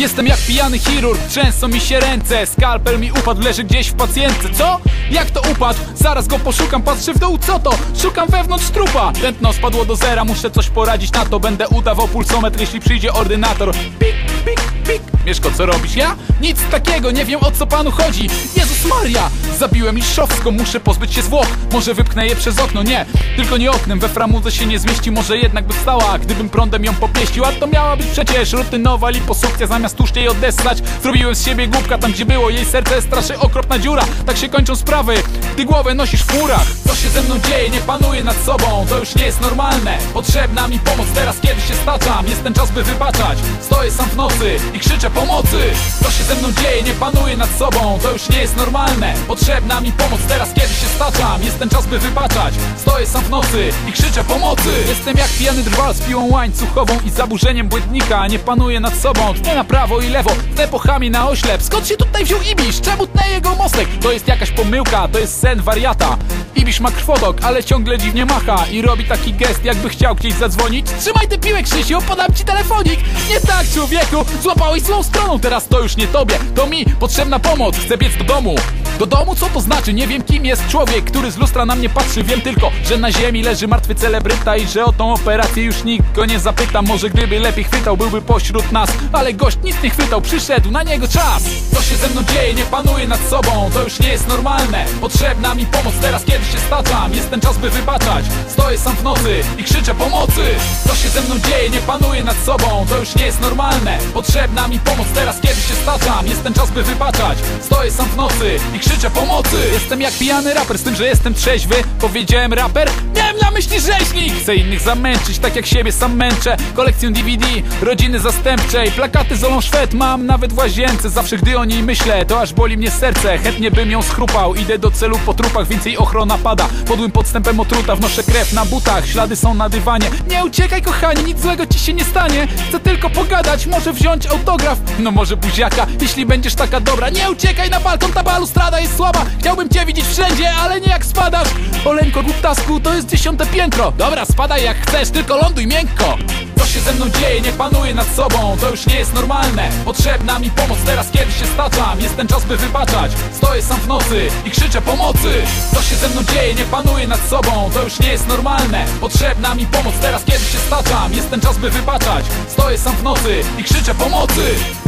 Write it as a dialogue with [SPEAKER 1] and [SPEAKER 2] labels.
[SPEAKER 1] Jestem jak pijany chirurg, trzęsą mi się ręce. Skalpel mi upadł, leży gdzieś w pacjentce. Co? Jak to upadł? Zaraz go poszukam, patrzę w dół, co to? Szukam wewnątrz trupa. Tętno spadło do zera, muszę coś poradzić na to. Będę udawał pulsometr, jeśli przyjdzie ordynator. Pik, pik, pik. Mieszko, co robisz? Ja? Nic takiego, nie wiem o co panu chodzi. Jezus Maria! Zabiłem Liszowską, muszę pozbyć się zwłok. Może wypchnę je przez okno, nie, tylko nie oknem. We framudze się nie zmieści, może jednak by wstała, gdybym prądem ją popieścił. A to miała być przecież rutynowa liposukcja. Zamiast tłuszcz jej odessać, zrobiłem z siebie głupka. Tam gdzie było jej serce, straszy okropna dziura. Tak się kończą sprawy, gdy głowę nosisz w furach. Co się ze mną dzieje? Nie panuję nad sobą. To już nie jest normalne. Potrzebna mi pomoc teraz, kiedy się staczam. Jest ten czas, by wybaczać. Stoję sam w nocy i krzyczę pomocy. Co się ze mną dzieje? Nie panuję nad sobą. To już nie jest normalne. Potrzebna mi pomoc teraz, kiedy się staczam. Jest ten czas, by wybaczać. Stoję sam w nocy i krzyczę pomocy. Jestem jak pijany drwal z piłą łańcuchową i zaburzeniem błędnika. Nie panuję nad sobą. Tnę na prawo i lewo, tnę pochami na oślep. Skąd się tutaj wziął Ibisz? Czemu tnę jego mostek? To jest jakaś pomyłka, to jest sen wariata. Ibisz ma krwotok, ale ciągle dziwnie macha i robi taki gest, jakby chciał gdzieś zadzwonić. Trzymaj tę piłę, Krzysiu, podam ci telefonik. Nie tak, człowieku, złapałeś złą stroną. Teraz to już nie tobie, to mi potrzebna pomoc. Chcę biec do domu. Do domu? Co to znaczy? Nie wiem, kim jest człowiek, który z lustra na mnie patrzy. Wiem tylko, że na ziemi leży martwy celebryta i że o tą operację już nikt go nie zapyta. Może gdyby lepiej chwytał, byłby pośród nas. Ale gość nic nie chwytał, przyszedł, na niego czas. Co się ze mną dzieje? Nie panuję nad sobą. To już nie jest normalne. Potrzebna mi pomoc teraz, kiedy się staczam. Jest ten czas, by wybaczać. Stoję sam w nocy i krzyczę pomocy. Co się ze mną dzieje? Nie panuję nad sobą. To już nie jest normalne. Potrzebna mi pomoc teraz, kiedy się staczam. Jest ten czas, by wybaczać. Stoję sam w nocy i krzyczę pomocy. Jestem jak pijany raper, z tym, że jestem trzeźwy. Powiedziałem raper? Miałem na myśli rzeźnik. Chcę innych zamęczyć, tak jak siebie sam męczę. Kolekcję DVD, rodziny zastępczej. Plakaty z Olą Szwed mam nawet w łazience. Zawsze gdy o niej myślę, to aż boli mnie serce. Chętnie bym ją schrupał, idę do celu po trupach. Więcej ochrona pada, podłym podstępem otruta. Wnoszę krew na butach, ślady są na dywanie. Nie uciekaj kochanie, nic złego ci się nie stanie. Chcę tylko pogadać, może wziąć autograf. No może buziaka, jeśli będziesz taka dobra. Nie uciekaj na balkon, ta balustrada jest słaba. Chciałbym cię widzieć wszędzie, ale nie jak spadasz. Oleńko lub tasku, to jest 10. piętro. Dobra, spadaj jak chcesz, tylko ląduj miękko. Co się ze mną dzieje? Nie panuję nad sobą. To już nie jest normalne. Potrzebna mi pomoc teraz, kiedy się staczam. Jest ten czas, by wybaczać. Stoję sam w nocy i krzyczę pomocy. Co się ze mną dzieje? Nie panuję nad sobą. To już nie jest normalne. Potrzebna mi pomoc teraz, kiedy się staczam. Jest ten czas, by wybaczać. Stoję sam w nocy i krzyczę pomocy.